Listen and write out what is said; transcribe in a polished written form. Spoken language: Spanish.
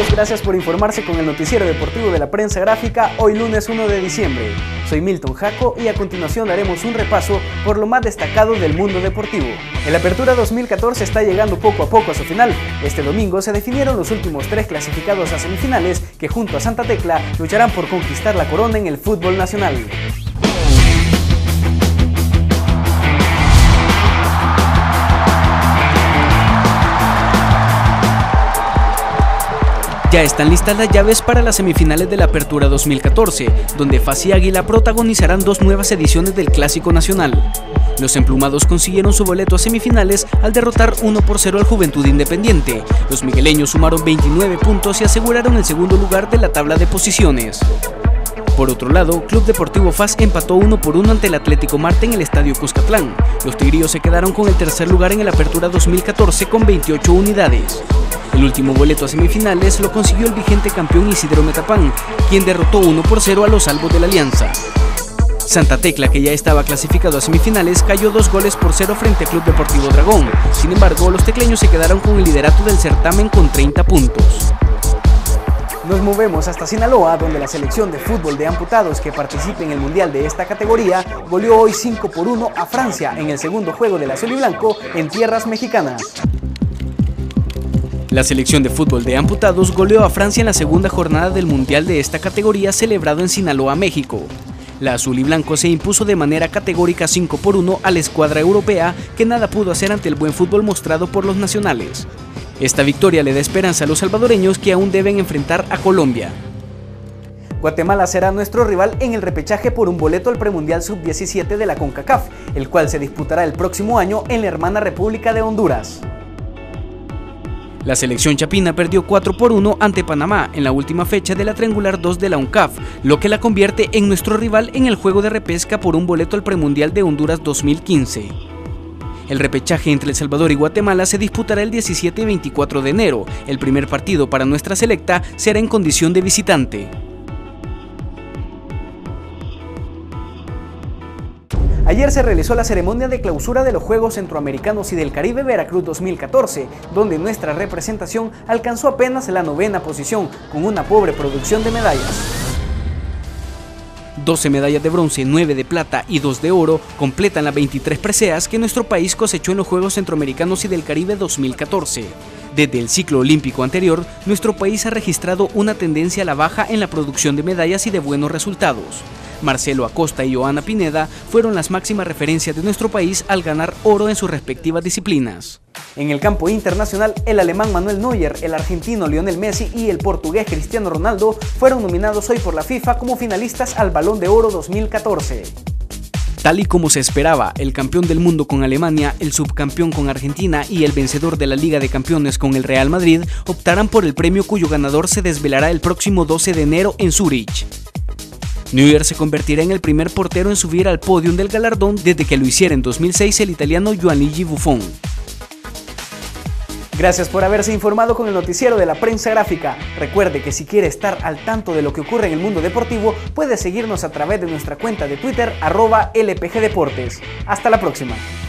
todos, gracias por informarse con el noticiero deportivo de la prensa gráfica hoy lunes 1 de diciembre. Soy Milton Jaco y a continuación daremos un repaso por lo más destacado del mundo deportivo. El Apertura 2014 está llegando poco a poco a su final. Este domingo se definieron los últimos 3 clasificados a semifinales que junto a Santa Tecla lucharán por conquistar la corona en el fútbol nacional. Ya están listas las llaves para las semifinales de la Apertura 2014, donde FAS y Águila protagonizarán 2 nuevas ediciones del Clásico Nacional. Los emplumados consiguieron su boleto a semifinales al derrotar 1-0 al Juventud Independiente. Los migueleños sumaron 29 puntos y aseguraron el segundo lugar de la tabla de posiciones. Por otro lado, Club Deportivo FAS empató 1-1 ante el Atlético Marte en el Estadio Cuscatlán. Los tigrillos se quedaron con el tercer lugar en el Apertura 2014 con 28 unidades. El último boleto a semifinales lo consiguió el vigente campeón Isidro Metapán, quien derrotó 1-0 a los Albos de la Alianza. Santa Tecla, que ya estaba clasificado a semifinales, cayó 2-0 frente a Club Deportivo Dragón. Sin embargo, los tecleños se quedaron con el liderato del certamen con 30 puntos. Nos movemos hasta Sinaloa, donde la selección de fútbol de amputados que participa en el mundial de esta categoría goleó hoy 5-1 a Francia en el segundo juego del azul y blanco en tierras mexicanas. La selección de fútbol de amputados goleó a Francia en la segunda jornada del mundial de esta categoría celebrado en Sinaloa, México. La azul y blanco se impuso de manera categórica 5-1 a la escuadra europea, que nada pudo hacer ante el buen fútbol mostrado por los nacionales. Esta victoria le da esperanza a los salvadoreños, que aún deben enfrentar a Colombia. Guatemala será nuestro rival en el repechaje por un boleto al premundial sub-17 de la CONCACAF, el cual se disputará el próximo año en la hermana República de Honduras. La selección chapina perdió 4-1 ante Panamá en la última fecha de la triangular 2 de la UNCAF, lo que la convierte en nuestro rival en el juego de repesca por un boleto al premundial de Honduras 2015. El repechaje entre El Salvador y Guatemala se disputará el 17 y 24 de enero. El primer partido para nuestra selecta será en condición de visitante. Ayer se realizó la ceremonia de clausura de los Juegos Centroamericanos y del Caribe Veracruz 2014, donde nuestra representación alcanzó apenas la 9ª posición, con una pobre producción de medallas. 12 medallas de bronce, 9 de plata y 2 de oro completan las 23 preseas que nuestro país cosechó en los Juegos Centroamericanos y del Caribe 2014. Desde el ciclo olímpico anterior, nuestro país ha registrado una tendencia a la baja en la producción de medallas y de buenos resultados. Marcelo Acosta y Joana Pineda fueron las máximas referencias de nuestro país al ganar oro en sus respectivas disciplinas. En el campo internacional, el alemán Manuel Neuer, el argentino Lionel Messi y el portugués Cristiano Ronaldo fueron nominados hoy por la FIFA como finalistas al Balón de Oro 2014. Tal y como se esperaba, el campeón del mundo con Alemania, el subcampeón con Argentina y el vencedor de la Liga de Campeones con el Real Madrid optarán por el premio, cuyo ganador se desvelará el próximo 12 de enero en Zúrich. Neuer se convertirá en el primer portero en subir al podio del galardón desde que lo hiciera en 2006 el italiano Gianluigi Buffon. Gracias por haberse informado con el noticiero de la prensa gráfica. Recuerde que si quiere estar al tanto de lo que ocurre en el mundo deportivo, puede seguirnos a través de nuestra cuenta de Twitter @LPGDeportes. Hasta la próxima.